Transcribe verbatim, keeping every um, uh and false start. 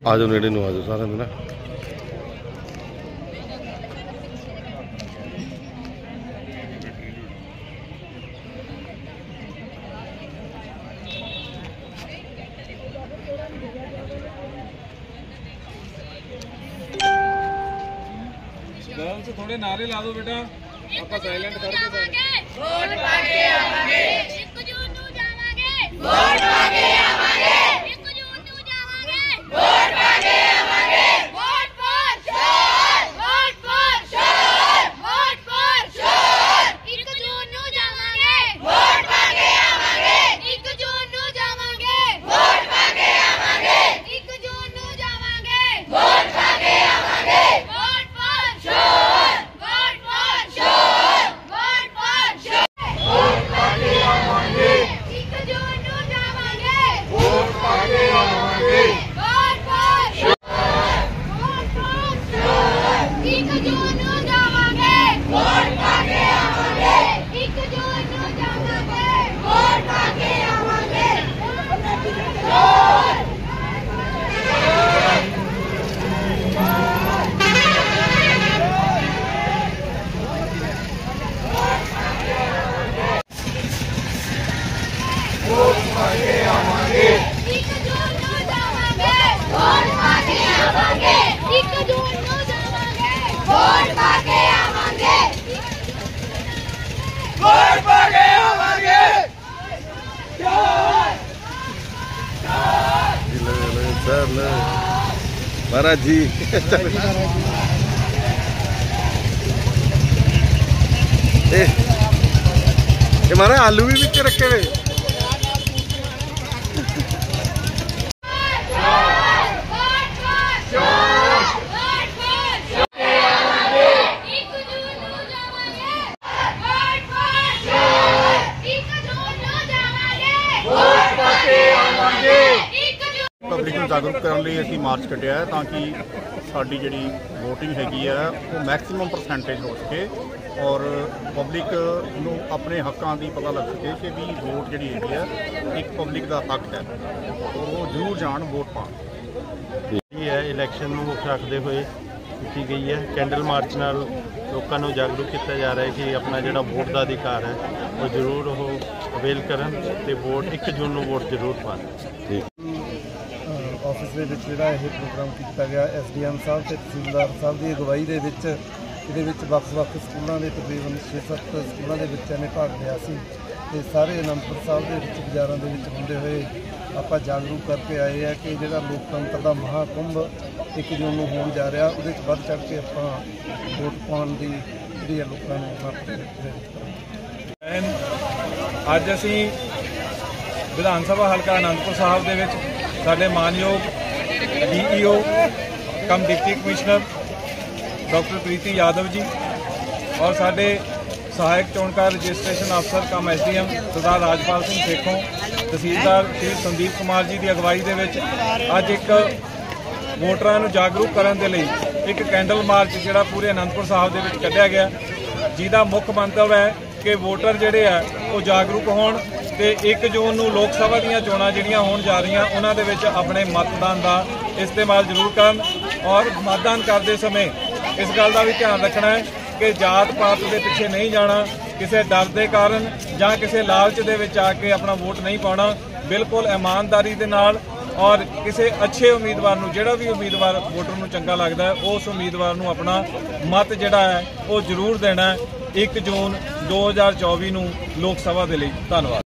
आ जाओ नेड़े आ जाओ सारे ना। गरम से थोड़े नारे ला दो बेटा, आपका साइलेंट करके वोट पाके आवांगे, एक जून नूं जावांगे, वोट पाके आवांगे, एक जून नूं जावांगे, वोट पाके आवांगे, vote for sure, vote for sure, vote for sure, एक जून नूं जावांगे, वोट पाके आवांगे, एक जून नूं जावांगे, वोट पाके आवांगे, एक जून नूं जावांगे, वोट पाके आवांगे, vote for sure, vote for sure, vote for sure, vote पाके आवांगे, एक जून नूं जावांगे, वोट पाके आवांगे, vote for sure, vote for sure, एक जून नूं जावांगे, वोट पाके आवांगे, एक जून नूं जावांगे, वोट पाके आवांगे, श्योर। वोट पाके आवांगे, एक जून नूं जावांगे, वोट पाके आवांगे, एक जून नूं जावांगे, वोट पाके आवांगे, वोट पाके आवांगे, सर महाराज जी ए महाराज आलू भी बिच रखे हुए। पब्लिक ਨੂੰ ਜਾਗਰੂਕ ਕਰਨ ਲਈ ਅਸੀਂ ਮਾਰਚ ਕੱਢਿਆ ਹੈ ਤਾਂ ਕਿ ਸਾਡੀ ਜਿਹੜੀ ਵੋਟਿੰਗ ਹੈਗੀ ਆ ਉਹ ਮੈਕਸਿਮਮ ਪਰਸੈਂਟੇਜ ਹੋ ਸਕੇ ਔਰ ਪਬਲਿਕ ਨੂੰ ਆਪਣੇ ਹੱਕਾਂ ਦੀ ਪਤਾ ਲੱਗ ਸਕੇ ਕਿ ਵੀ ਵੋਟ ਜਿਹੜੀ ਹੈਗੀ ਆ ਇੱਕ ਪਬਲਿਕ ਦਾ ਹੱਕ ਹੈ, ਉਹ ਜ਼ਰੂਰ ਜਾਣ ਵੋਟ ਪਾਉਣ। ਇਹ ਹੈ ਇਲੈਕਸ਼ਨ ਨੂੰ ਮੁੱਖ ਰੱਖਦੇ ਹੋਏ ਕੀਤੀ ਗਈ ਹੈ। ਕੈਂਡਲ ਮਾਰਚ ਨਾਲ ਲੋਕਾਂ ਨੂੰ ਜਾਗਰੂਕ ਕੀਤਾ ਜਾ ਰਿਹਾ ਹੈ ਕਿ ਆਪਣਾ ਜਿਹੜਾ ਵੋਟ ਦਾ ਅਧਿਕਾਰ ਹੈ ਉਹ ਜ਼ਰੂਰ ਉਹ ਅਵੇਲ ਕਰਨ ਤੇ ਵੋਟ ਇੱਕ ਜੂਨ ਨੂੰ ਵੋਟ ਜ਼ਰੂਰ ਪਾਉਣ। ਆਫਿਸ ਦੇ ਵਿੱਚ ਜਿਹੜਾ ਇਹ ਪ੍ਰੋਗਰਾਮ ਕੀਤਾ ਗਿਆ ਐਸ ਡੀ ਐਮ ਸਾਹਿਬ ਤੇ ਤਹਿਸੀਲਦਾਰ ਸਾਹਿਬ ਦੀ ਅਗਵਾਈ ਦੇ ਵਿੱਚ, ਇਹਦੇ ਵਿੱਚ ਵੱਖ-ਵੱਖ ਸਕੂਲਾਂ ਦੇ ਤਕਰੀਬਨ ਛੇ ਸੱਤ ਸਕੂਲਾਂ ਦੇ ਬੱਚਿਆਂ ਨੇ ਭਾਗ ਲਿਆ ਸੀ ਤੇ ਸਾਰੇ ਅਨੰਦਪੁਰ ਸਾਹਿਬ ਦੇ ਵਿੱਚ ਬਾਜ਼ਾਰਾਂ ਦੇ ਵਿੱਚ ਹੁੰਦੇ ਹੋਏ ਆਪਾਂ ਜਾਗਰੂਕ ਕਰਕੇ ਆਏ ਆ ਕਿ ਜਿਹੜਾ ਲੋਕਤੰਤਰ ਦਾ ਮਹਾਕੁੰਭ ਇੱਕ ਜੂਨ ਨੂੰ ਹੋਣ ਜਾ ਰਿਹਾ, ਉਹਦੇ 'ਚ ਵੱਧ ਚੜ੍ਹ ਕੇ ਆਪਾਂ ਵੋਟ ਪਾਉਣ ਦੀ ਜਿਹੜੀ ਆ ਲੋਕਾਂ ਨੂੰ ਅੱਜ ਅਸੀਂ ਵਿਧਾਨ ਸਭਾ ਹਲਕਾ ਅਨੰਦਪੁਰ ਸਾਹਿਬ ਦੇ ਵਿੱਚ ਸਾਡੇ ਮਾਨਯੋਗ D E O cum deputy commissioner doctor Preeti Yadav ji ਔਰ ਸਾਡੇ ਸਹਾਇਕ ਚੋਣਕਾਰ ਰਜਿਸਟ੍ਰੇਸ਼ਨ ਅਫਸਰ cum S D M Sardar Rajpal Singh Sekhon, ਤਹਿਸੀਲਦਾਰ ਸ਼੍ਰੀ ਸੰਦੀਪ ਕੁਮਾਰ ਜੀ ਦੀ ਅਗਵਾਈ ਦੇ ਵਿੱਚ ਅੱਜ ਇੱਕ ਵੋਟਰਾਂ ਨੂੰ ਜਾਗਰੂਕ ਕਰਨ ਦੇ ਲਈ ਇੱਕ ਕੈਂਡਲ ਮਾਰਚ ਜਿਹੜਾ ਪੂਰੇ ਅਨੰਦਪੁਰ ਸਾਹਿਬ ਦੇ ਵਿੱਚ ਕੱਢਿਆ ਗਿਆ, ਜਿਹਦਾ ਮੁੱਖ ਮੰਤਵ ਹੈ ਕਿ ਵੋਟਰ ਜਿਹੜੇ ਆ ਉਹ ਜਾਗਰੂਕ ਹੋਣ ਤੇ ਇੱਕ ਜੂਨ ਨੂੰ ਲੋਕ ਸਭਾ ਦੀਆਂ ਚੋਣਾਂ ਜਿਹੜੀਆਂ ਹੋਣ ਜਾ ਰਹੀਆਂ ਉਹਨਾਂ ਦੇ ਵਿੱਚ ਆਪਣੇ ਮਤਦਾਨ ਦਾ ਇਸਤੇਮਾਲ ਜ਼ਰੂਰ ਕਰਨ ਔਰ ਮਤਦਾਨ ਕਰਦੇ ਸਮੇਂ ਇਸ ਗੱਲ ਦਾ ਵੀ ਧਿਆਨ ਰੱਖਣਾ ਹੈ ਕਿ ਜਾਤ ਪਾਤ ਦੇ ਪਿੱਛੇ ਨਹੀਂ ਜਾਣਾ, ਕਿਸੇ ਡਰ ਦੇ ਕਾਰਨ ਜਾਂ ਕਿਸੇ ਲਾਲਚ ਦੇ ਵਿੱਚ ਆ ਕੇ ਆਪਣਾ ਵੋਟ ਨਹੀਂ ਪਾਉਣਾ। ਬਿਲਕੁਲ ਇਮਾਨਦਾਰੀ ਦੇ ਨਾਲ ਔਰ ਕਿਸੇ ਅੱਛੇ ਉਮੀਦਵਾਰ ਨੂੰ, ਜਿਹੜਾ ਵੀ ਉਮੀਦਵਾਰ ਵੋਟਰ ਨੂੰ ਚੰਗਾ ਲੱਗਦਾ ਹੈ, ਉਸ ਉਮੀਦਵਾਰ ਨੂੰ ਆਪਣਾ ਮਤ ਜਿਹੜਾ ਹੈ ਉਹ ਜ਼ਰੂਰ ਦੇਣਾ ਹੈ ਇੱਕ ਜੂਨ ਦੋ ਹਜ਼ਾਰ ਚੌਵੀ ਨੂੰ ਲੋਕ ਸਭਾ ਦੇ ਲਈ। ਧੰਨਵਾਦ।